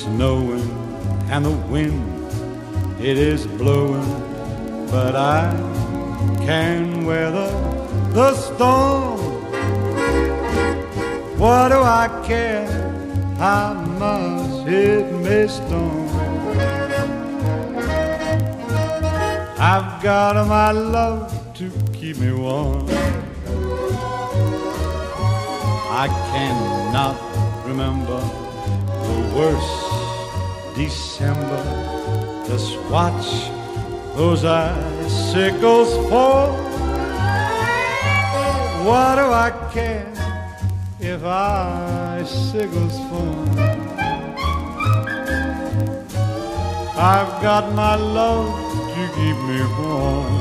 snowing and the wind, it is blowing, but I can weather the storm. What do I care how much it may storm? I've got my love to keep me warm. I cannot remember the worst December. Just watch those icicles fall. What do I care if icicles fall? I've got my love to keep me warm.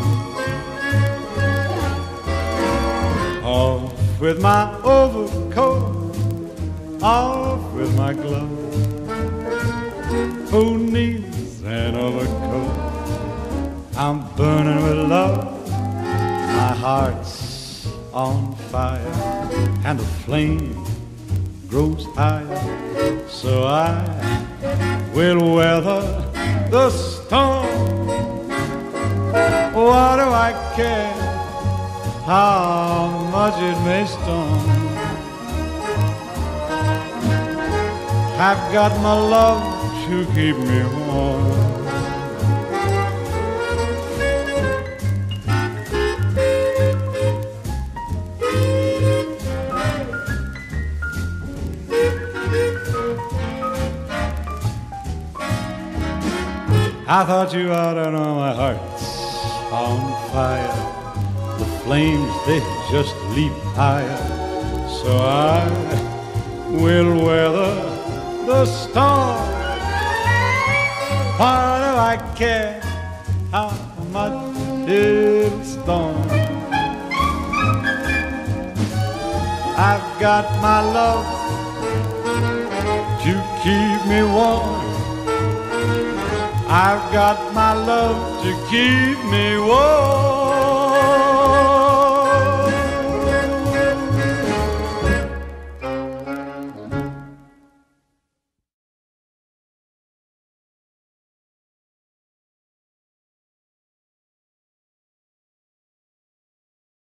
Off with my overcoat, off with my gloves. Who needs an overcoat? I'm burning with love. My heart's on fire and the flame grows higher, so I will weather the storm. What do I care how much it may storm? I've got my love to keep me warm. I thought you ought to know my heart's on fire. The flames, they just leap higher, so I will weather the storm. Why do I care how much it'll storm? I've got my love to keep me warm. I've got my love to keep me warm.